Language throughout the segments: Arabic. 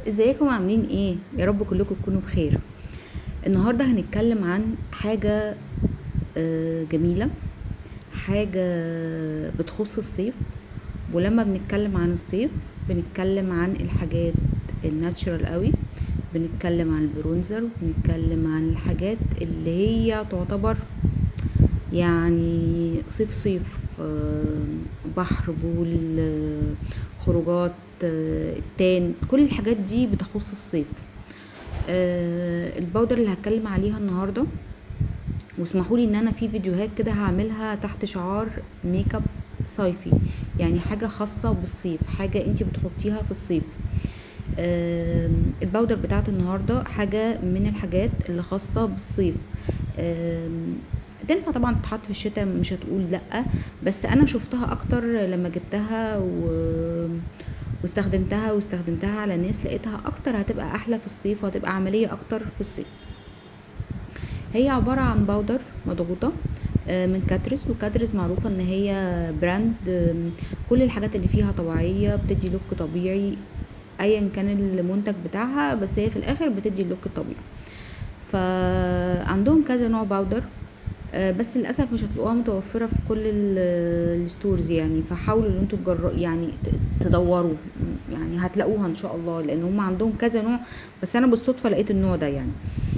ازيكم عاملين ايه؟ يا رب كلكم تكونوا بخير. النهارده هنتكلم عن حاجه جميله، حاجه بتخص الصيف. ولما بنتكلم عن الصيف بنتكلم عن الحاجات الناتشرال قوي، بنتكلم عن البرونزر، بنتكلم عن الحاجات اللي هي تعتبر يعني صيف صيف، بحر، بول، خروجات، التان، كل الحاجات دي بتخص الصيف. البودر اللي هتكلم عليها النهارده، واسمحوا لي ان انا في فيديوهات كده هعملها تحت شعار ميك اب صيفي، يعني حاجه خاصه بالصيف، حاجه انتي بتحطيها في الصيف. البودر بتاعت النهارده حاجه من الحاجات اللي خاصه بالصيف. تنفع طبعا تتحط في الشتاء، مش هتقول لا، بس انا شفتها اكتر لما جبتها واستخدمتها على الناس، لقيتها اكتر هتبقى احلى في الصيف، وهتبقى عمليه اكتر في الصيف. هي عباره عن باودر مضغوطه من كاترز، وكاترز معروفه ان هي براند، كل الحاجات اللي فيها طبيعيه، بتدي لوك طبيعي ايا كان المنتج بتاعها، بس هي في الاخر بتدي اللوك الطبيعي. فعندهم كذا نوع باودر، بس للاسف مش هتلاقوها متوفره في كل الستورز يعني، فحاولوا ان انتوا يعني تدوروا، يعني هتلاقوها ان شاء الله، لان هم عندهم كذا نوع، بس انا بالصدفه لقيت النوع ده يعني.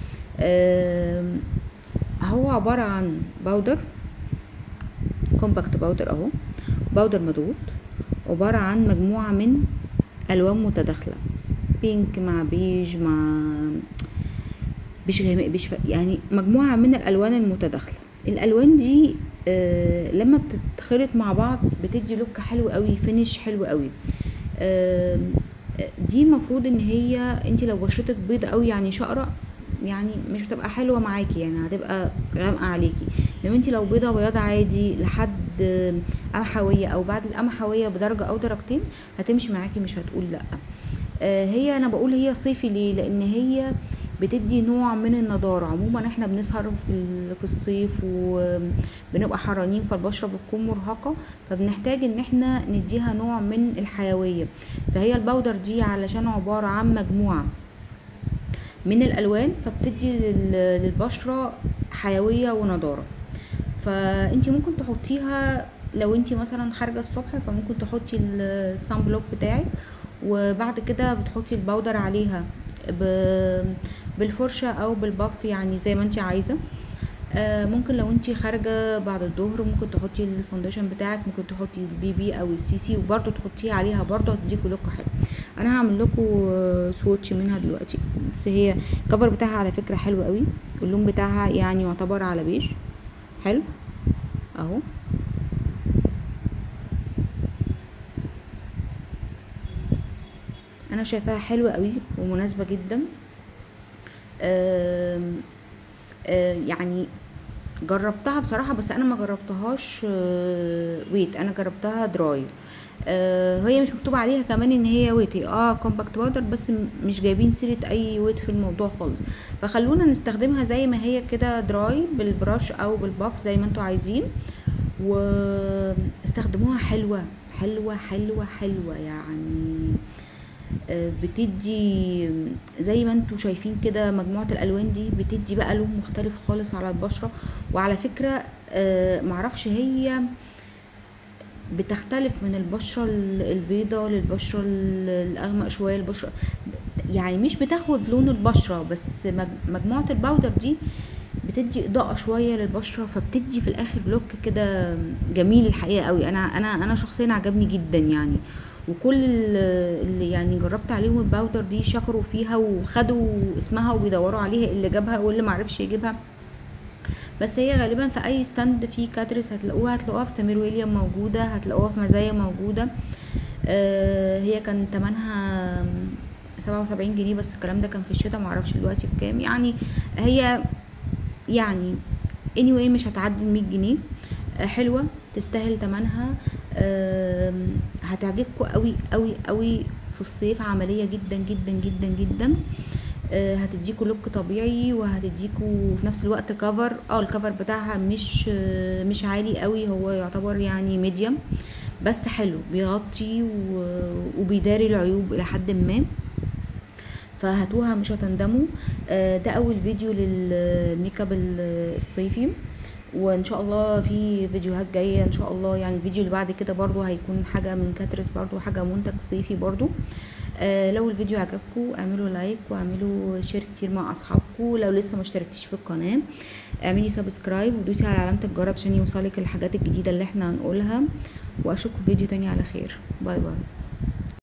هو عباره عن باودر، كومباكت باودر اهو، باودر مضغوط، عباره عن مجموعه من الوان متداخله، بينك مع بيج مع بيش غامق بيش يعني مجموعة من الألوان المتداخلة. الألوان دي لما بتتخلط مع بعض بتدي لوك حلو قوي، فينش حلو قوي. دي المفروض ان هي انت لو بشرتك بيضة قوي يعني شقرة، يعني مش هتبقى حلوة معاكي، يعني هتبقى غامقة عليكي. لو انت لو بيضة بياض عادي لحد قمحوية او بعد القمحوية بدرجة او درجتين هتمشي معاكي، مش هتقول لا. هي انا بقول هي صيفي ليه؟ لان هي بتدي نوع من النضارة. عموما احنا بنسهر في الصيف وبنبقى حرانين، فالبشرة بتكون مرهقة، فبنحتاج ان احنا نديها نوع من الحيوية. فهي البودر دي علشان عبارة عن مجموعة من الالوان، فبتدي للبشرة حيوية ونضارة. فانتي ممكن تحطيها لو انتي مثلا خارجة الصبح، فممكن تحطي الصن بلوك بتاعك، وبعد كده بتحطي البودر عليها بالفرشة او بالباف، يعني زي ما انتي عايزة. ممكن لو انتي خارجة بعد الظهر ممكن تحطي الفونديشن بتاعك، ممكن تحطي البي بي او السي سي، وبرضه تحطيه عليها، برضه هتديكوا لوك حلو. انا هعمل لكم سواتش منها دلوقتي، بس هي الكفر بتاعها على فكرة حلو قوي، اللون بتاعها يعني يعتبر على بيج حلو اهو. انا شايفاها حلوة قوي ومناسبة جدا. يعني جربتها بصراحة، بس انا ما جربتهاش ويت، انا جربتها دراي. هي مش مكتوب عليها كمان ان هي ويت، هي كومباكت باودر، بس مش جايبين سيرة اي ويت في الموضوع خالص. فخلونا نستخدمها زي ما هي كده دراي، بالبراش او بالباف زي ما انتوا عايزين، واستخدموها حلوة حلوة حلوة حلوة يعني. بتدي زي ما انتوا شايفين كده، مجموعة الالوان دي بتدي بقى لون مختلف خالص على البشرة. وعلى فكرة معرفش، هي بتختلف من البشرة البيضة للبشرة الاغمق شوية، البشرة يعني مش بتاخد لون البشرة، بس مجموعة الباودر دي بتدي اضاءة شوية للبشرة، فبتدي في الاخر لوك كده جميل الحقيقة قوي. انا شخصيا عجبني جدا يعني، وكل اللي يعني جربت عليهم الباودر دي شكروا فيها وخدوا اسمها وبيدوروا عليها، اللي جابها واللي معرفش يجيبها. بس هي غالبا في اي ستاند في كاترس هتلاقوها في سمير ويليام موجودة، هتلاقوها في مزايا موجودة. هي كان تمنها 77 جنيه، بس الكلام ده كان في الشتاء، معرفش دلوقتي بكام يعني. هي يعني anyway مش هتعدي 100 جنيه. حلوة، تستاهل تمنها. هتعجبكم قوي قوي قوي في الصيف، عملية جدا جدا جدا جدا. هتديكوا لوك طبيعي، وهتديكوا في نفس الوقت كفر. الكفر بتاعها مش عالي قوي، هو يعتبر يعني ميديم، بس حلو، بيغطي وبيداري العيوب الى حد ما. فهاتوها مش هتندموا. ده اول فيديو للميك اب الصيفي، وان شاء الله في فيديوهات جايه ان شاء الله. يعني الفيديو اللي بعد كده برضو هيكون حاجه من كاترس، برضو حاجه منتج صيفي برضو. لو الفيديو عجبكم اعملوا لايك واعملوا شير كتير مع اصحابكم. لو لسه ما اشتركتيش في القناه اعملي سبسكرايب ودوسي على علامه الجرس عشان يوصلك الحاجات الجديده اللي احنا هنقولها. واشوفكم في فيديو تاني على خير. باي باي.